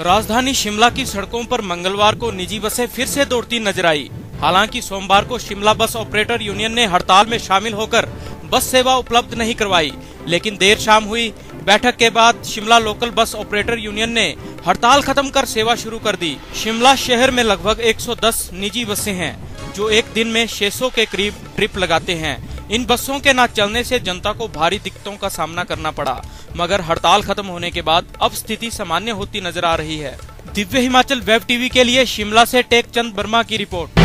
राजधानी शिमला की सड़कों पर मंगलवार को निजी बसें फिर से दौड़ती नजर आई। हालांकि सोमवार को शिमला बस ऑपरेटर यूनियन ने हड़ताल में शामिल होकर बस सेवा उपलब्ध नहीं करवाई, लेकिन देर शाम हुई बैठक के बाद Shimla local bus operator union ने हड़ताल खत्म कर सेवा शुरू कर दी। शिमला शहर में लगभग 110 निजी बसें हैं जो एक दिन में 600 के करीब ट्रिप लगाते हैं। इन बसों के न चलने से जनता को भारी दिक्कतों का सामना करना पड़ा, मगर हड़ताल खत्म होने के बाद अब स्थिति सामान्य होती नजर आ रही है। दिव्य हिमाचल वेब टीवी के लिए शिमला से टेक चंद वर्मा की रिपोर्ट।